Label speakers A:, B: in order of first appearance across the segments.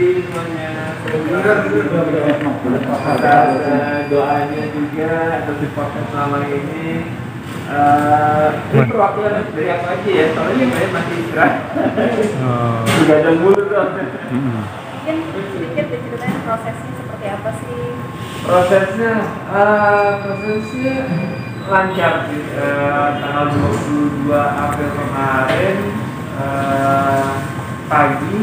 A: semuanya. Ada doanya juga atas support selama ini. Ini perwakilan dari apa aja ya? Soalnya saya masih istirahat. Sudah ada mulu tuh.
B: Mungkin sedikit diceritain prosesnya seperti apa sih?
A: Prosesnya lancar sih. Tanggal 22 April kemarin pagi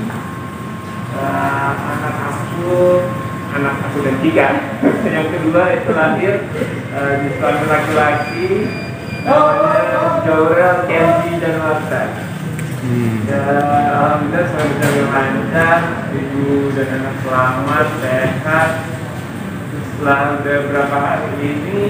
A: anak aku dan tiga yang kedua itu lahir di suami laki-laki namanya Jorel, Kenji, dan Marta. Dan alhamdulillah semua bisa lancar, ibu dan anak selamat, sehat. Setelah udah berapa hari ini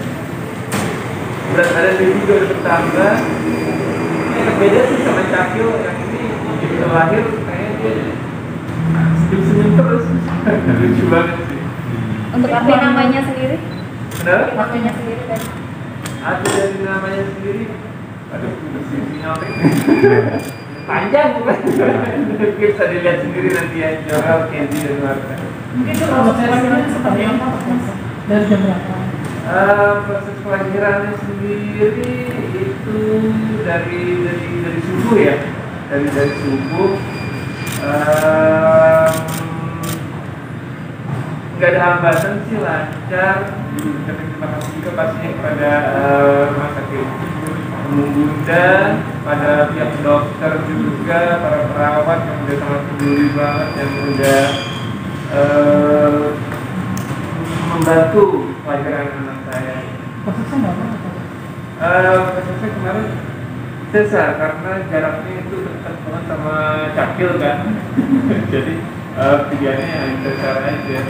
A: berat badan baby juga udah bertambah. Ini beda sih sama Cakil yang ini begitu lahir kayaknya dia senyum terus. Lucu banget sih.
B: Untuk arti namanya sendiri?
A: Kenapa?
B: Namanya sendiri kan?
A: Ada dari namanya sendiri. Aduh, sinyal panjang bukan? Bisa dilihat sendiri nanti ya. Jorel, Kenji, dan Marta.
C: Mungkin itu prosesnya seperti apa? Dari jam berapa?
A: Proses kelahirannya sendiri itu dari subuh ya, dari subuh. Nggak ada hambatan sih, lancar. Tapi terima kasih juga pastinya kepada rumah sakit Umum Bunda, pada pihak dokter juga, para perawat yang udah sangat peduli banget, yang udah membantu kelahiran anak saya.
C: Prosesnya nggak apa-apa?
A: Prosesnya kemarin sesar karena jaraknya itu dekat banget sama Cakil kan. Jadi pilihannya yang sesar aja.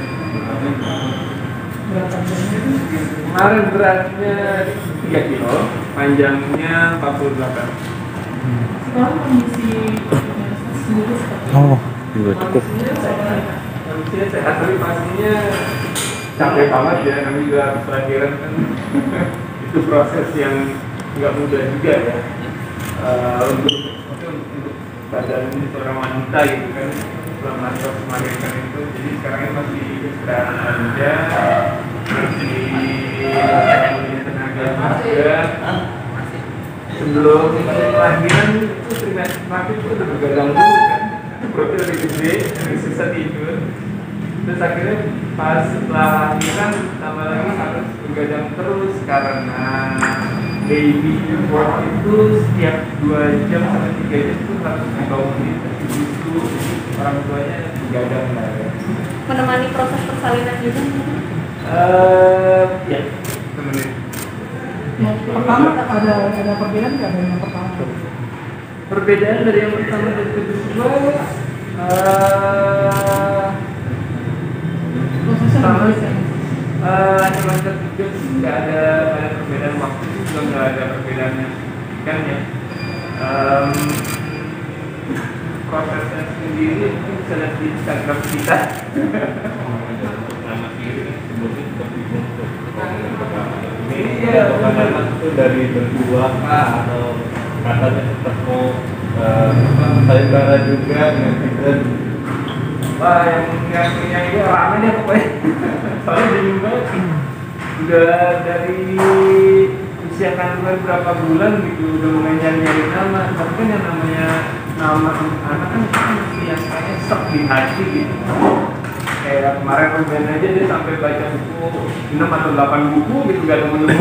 C: Berapa jam?
A: Kemarin beratnya 3 kilo, panjangnya 48.
C: Sekarang kondisi sendiri seperti apa?
D: Oh, juga cukup.
A: Kondisinya sehat, tapi pastinya capek banget ya. Kami juga habis lahiran kan. Itu proses yang nggak mudah juga ya. Untuk badan seorang wanita gitu kan, selama proses melahirkan itu. Jadi sekarang ini masih istirahat aja, masih tenaga juga. Sebelum lahiran itu trimester terakhir itu udah begadang dulu kan, perutnya lebih gede, lebih susah tidur. Terus akhirnya pas setelah lahiran tambah lagi harus begadang terus karena baby import itu setiap 2 jam sampai 3 jam itu harus dibangunin itu orang tuanya begadang lah ya.
B: Menemani proses persalinan juga?
A: Ya, temenin.
C: Yang pertama ada perbedaan nggak dari yang pertama?
A: Perbedaan dari yang pertama dan kedua
C: Prosesnya
A: sama
C: lebih bisa.
A: hanya lancar juga sih, nggak ada perbedaan waktu juga, nggak ada perbedaan yang signifikan ya. Prosesnya sendiri mungkin bisa lihat di Instagram kita.
E: Nama sendiri kan sebelumnya seperti untuk
A: Iya,
E: karena itu dari berdua atau katanya ketemu sayembara juga netizen.
A: wah yang punya ini rame deh pokoknya. Soalnya bingung banget. Udah dari usia kandungan berapa bulan gitu udah mulai nyari nama. Tapi kan yang namanya nama anak kan masih yang kayaknya stuck di hati gitu. Kayak kemarin Ruben aja dia sampai baca buku 6 atau 8 buku gitu gak nemu-nemu.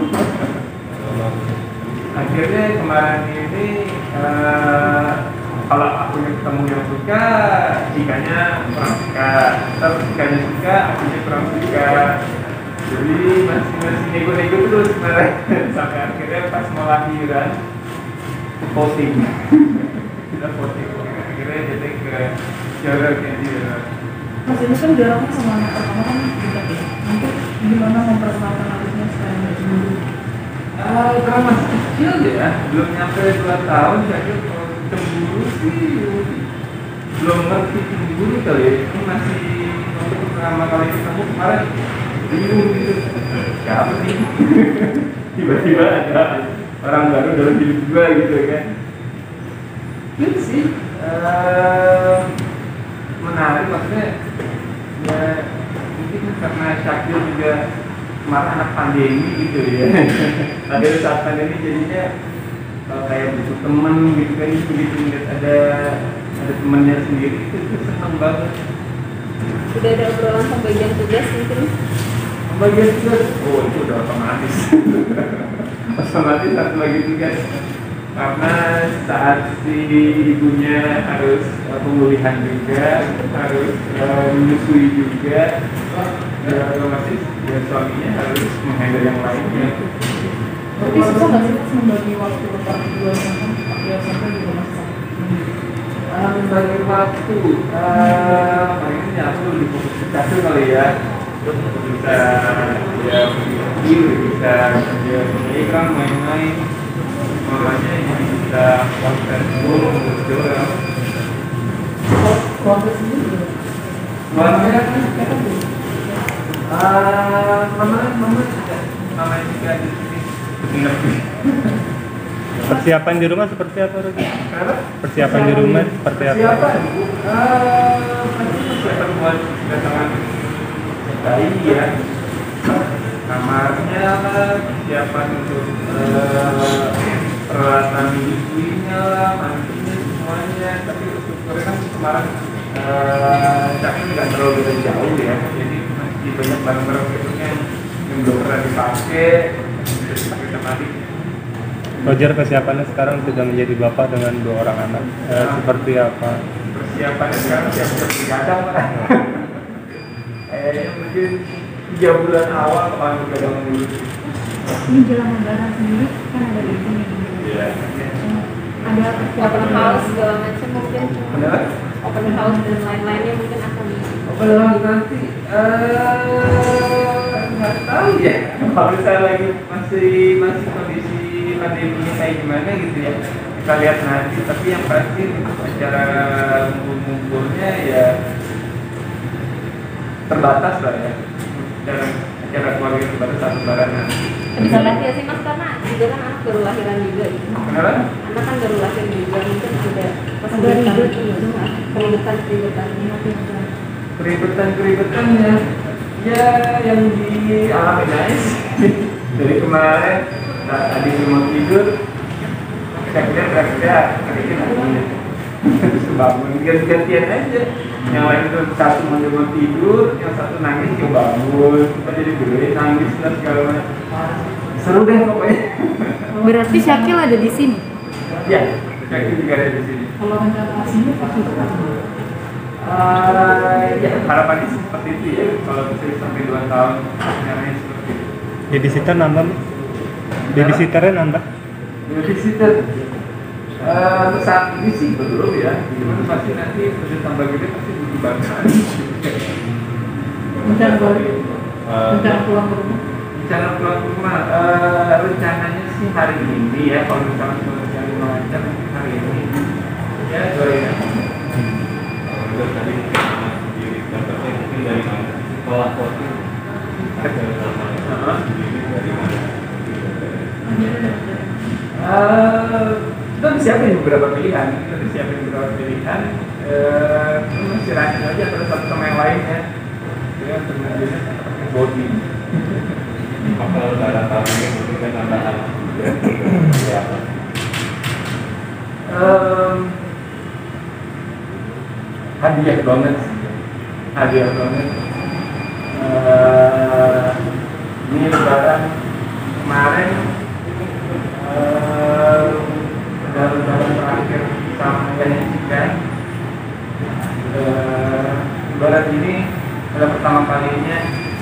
A: Akhirnya kemarin ini kalau aku ketemu yang suka, jikanya kurang suka, terus jikanya suka, akunya kurang suka. Jadi masih nego-nego terus kemarin sampai akhirnya pas mau lahiran posting. Kita posting akhirnya jadi ke Jorel, Kenji.
C: Mas ini kan jaraknya sama anak pertama kan dekat ya. Nanti gimana memperkenalkan anaknya supaya nggak cemburu?
A: Kalau masih kecil ya, belum nyampe 2 tahun, jadi kalau cemburu sih belum ngerti cemburu kali ya. Ini masih untuk pertama kali ketemu kemarin bingung gitu. Siapa sih? Tiba-tiba ada orang baru dalam hidup gue gitu kan. Gitu sih. menarik, maksudnya ya mungkin karena Syakil juga kemarin anak pandemi gitu ya. Ada saat pandemi jadinya kayak butuh temen gitu kan, begitu ngeliat ada temennya sendiri itu seneng banget.
B: Udah ada obrolan pembagian tugas mungkin?
A: Pembagian tugas, oh itu udah otomatis. Otomatis satu lagi tugas. Karena saat si ibunya harus pemulihan juga, harus menyusui juga, ya otomatis ya suaminya harus menghandle yang lainnya.
C: Tapi susah nggak sih Mas membagi waktu antara kedua sama ya sampai juga masak?
A: Bagi waktu, paling aku lebih fokus ke satu kali ya. Bisa ya berpikir, bisa kerja ikan, main-main. Makanya ini bisa konten dulu untuk orang.
C: Keluarga sendiri
A: Keluarga kan? Mama juga di sini.
D: Persiapan di rumah seperti apa, Rugi?
A: Kenapa?
D: Persiapan di rumah seperti apa?
A: Persiapan buat kedatangan bayi ya. Kamarnya, persiapan untuk peralatan ibunya, mandinya semuanya. Tapi syukurnya kan kemarin Caknya nggak terlalu beda jauh ya. Jadi masih banyak barang-barang itu yang belum pernah dipakai, bisa dipakai sama adik.
D: Roger kesiapannya sekarang sudah menjadi bapak dengan 2 orang anak. Seperti apa?
A: Persiapannya sekarang siap-siap digadang lah. Mungkin 3 bulan awal kemarin begadang dulu.
C: ini jelang lebaran sendiri kan ada event
A: Iya.
C: ada
B: Open
C: persiapan
B: house segala macam mungkin.
A: Benar?
B: Open house dan lain-lainnya mungkin akan
A: Kalau nanti nggak tahu ya. Kalau saya lagi masih kondisi pandeminya kayak gimana gitu ya. Kita lihat nanti. Tapi yang pasti untuk acara ngumpul-ngumpulnya ya terbatas lah ya. Acara keluarga terbatas satu lebaran nanti.
B: bisa lihat ya sih Mas, karena juga kan anak baru lahiran juga gitu.
A: Kenapa?
B: Anak kan baru lahir juga, mungkin ada
C: ribet
A: Keribetan ya yang dialami guys. Dari kemarin tadi mau tidur saya kira terus bangun gantian aja. Yang lain tuh satu mau tidur, yang satu nangis dia bangun, kita jadi gede nangis dan segala macam. Seru deh pokoknya.
C: berarti Syakil ada di sini
A: Ya, Syakil juga ada di sini.
C: kalau rencana aslinya pasti
A: Ya harapannya sih seperti itu ya. Kalau bisa sampai 2 tahun, rencananya seperti itu.
D: Babysitter nambah? Babysitternya nambah?
A: Babysitter untuk saat ini sih belum ya. Cuman pasti nanti udah tambah gede pasti butuh bantuan.
C: rencana pulang ke rumah
A: Rencana pulang ke rumah, rencananya sih hari ini ya. Kalau misalnya rencana lancar mungkin hari ini. Ya, doain aja.
E: Udah tadi sendiri dapatnya mungkin dari mana? Sekolah coaching ada nama sendiri dari mana?
A: Kita udah siapin beberapa pilihan. Masih rancu aja terus satu sama yang lainnya. Jadi terjadi pakai body.
E: Apakah lebaran tahun ini mungkin kan ada anak juga ya apa?
A: Hadiah banget. Ini lebaran kemarin lebaran terakhir sama Jessica. Lebaran ini adalah pertama kalinya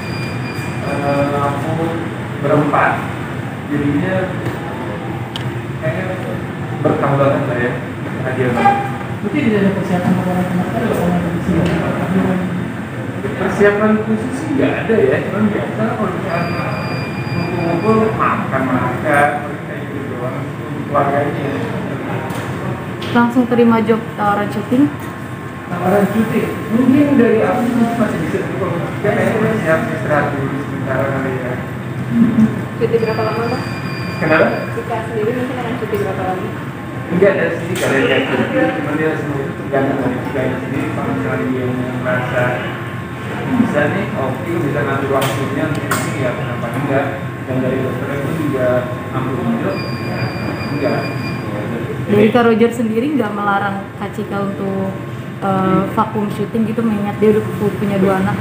A: aku berempat, jadinya kayaknya berkah banget lah ya, hadiah banget.
C: berarti tidak ada persiapan lebaran kemarin sama di sini
A: Persiapan khusus sih nggak ada ya, cuman biasa kalau misalnya ngumpul-ngumpul makan kayak gitu doang, keluarganya.
C: langsung terima job tawaran syuting
A: Tawaran cuti, mungkin dari aku masih bisa kalau kayaknya masih harus istirahat dulu sebentar kali ya.
B: Cuti berapa lama Mas?
A: Kenapa?
B: Jika sendiri mungkin akan cuti berapa lama?
A: Enggak ada sih kalian kayak gitu, cuman dia semua itu tergantung dari kalian sendiri. Kalau misalnya dia merasa bisa nih, oke bisa ngatur waktunya untuk ini ya kenapa enggak? Dan dari dokternya pun juga ambil juga, enggak.
C: Dari Kak Roger sendiri nggak melarang Kak Cika untuk vakum syuting gitu, mengingat dia udah punya 2 anak?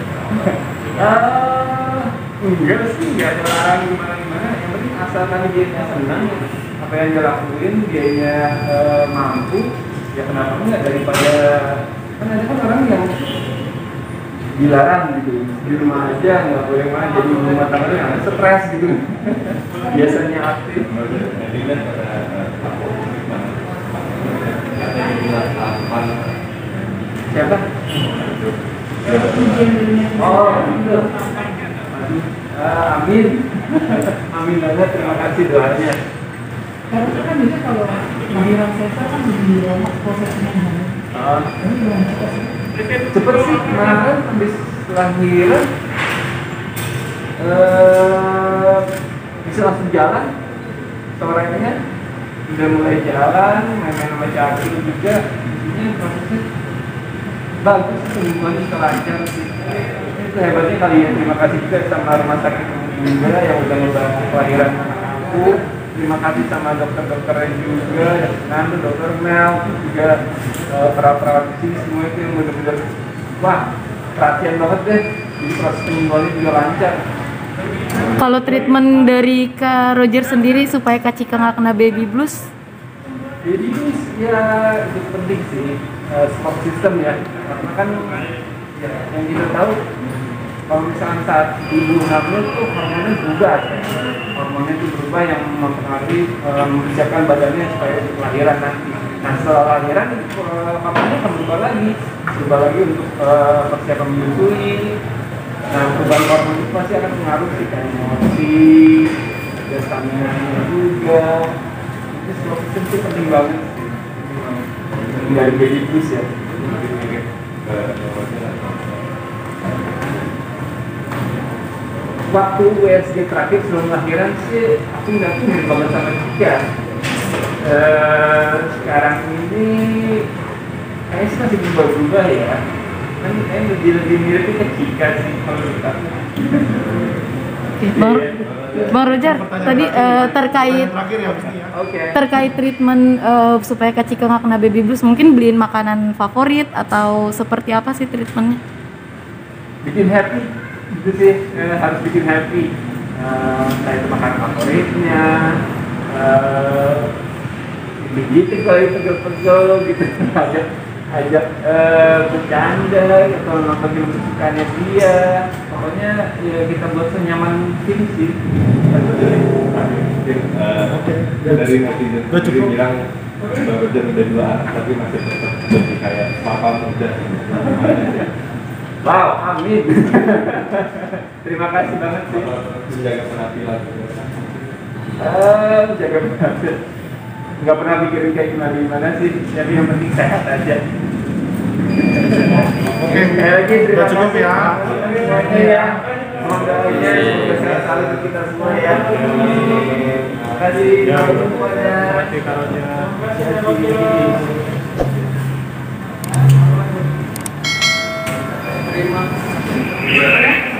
A: Enggak sih, enggak ada larang gimana-gimana. Yang penting asalkan dia senang, apa yang dia lakuin, dianya mampu, ya kenapa enggak, daripada kan ada kan orang yang dilarang gitu di rumah aja nggak boleh main, jadi rumah tangganya yang stres gitu. Biasanya aktif.
E: Jadi kan ada dibilang kapan?
A: Siapa? Oh, itu. Amin. Amin banget, terima kasih doanya.
C: Karena kan biasanya kalau lahiran Cesar kan di rumah prosesnya ini belum cepet sih.
A: Cepet sih, kemarin habis lahiran bisa langsung jalan. Sorenya udah mulai jalan, main sama Caki juga. Intinya prosesnya bagus, sembuhannya lancar sih. Itu hebatnya kalian. Terima kasih juga sama rumah sakit juga yang udah ngebantu kelahiran aku. Terima kasih sama dokter-dokternya juga, Nando, dokter Mel, juga perawat-perawat di sini semua itu yang benar-benar wah perhatian banget deh. Jadi proses penyembuhannya juga lancar.
C: Kalau treatment dari Kak Roger sendiri supaya Kak Cika nggak kena baby blues?
A: Jadi ya itu penting sih, support system ya, karena kan ya, yang kita tahu kalau misalnya saat ibu hamil tuh hormonnya berubah, hormonnya itu berubah yang mempengaruhi mempersiapkan badannya supaya untuk kelahiran nanti. Nah setelah lahiran papanya akan berubah lagi untuk persiapan menyusui. Nah perubahan hormon itu pasti akan mengaruh sih ke emosi, ke stamina juga. Itu support system itu penting banget sih. Dari baby blues ya. Waktu USG terakhir sebelum lahiran sih aku nggak mirip banget sama Cika. Sekarang ini kayaknya sih masih berubah-ubah ya. Kan kayaknya lebih mirip ke Cika sih kalau menurut aku.
C: Bang Roger, tadi terkait treatment supaya Kak Cika nggak kena baby blues, mungkin beliin makanan favorit atau seperti apa sih treatmentnya?
A: Bikin happy, itu sih harus bikin happy. Entah itu makanan favoritnya, begitu kalau itu pegel-pegel gitu, ajak bercanda atau nonton film kesukaannya dia. Pokoknya ya kita buat senyaman mungkin sih.
E: Dari netizen sendiri bilang Bang Roger udah 2 anak tapi masih tetap jadi kayak papa muda.
A: Wow, amin. Terima kasih banget sih.
E: Menjaga penampilan.
A: Jaga penampilan. Nggak pernah mikirin kayak gimana sih. Jadi yang penting sehat aja. Oke, sekali lagi terima kasih ya. Semuanya ya. Mohon doanya semoga sehat selalu untuk kita semua ya. Terima kasih semuanya.
D: Terima kasih Kak Roger.
A: Terima kasih.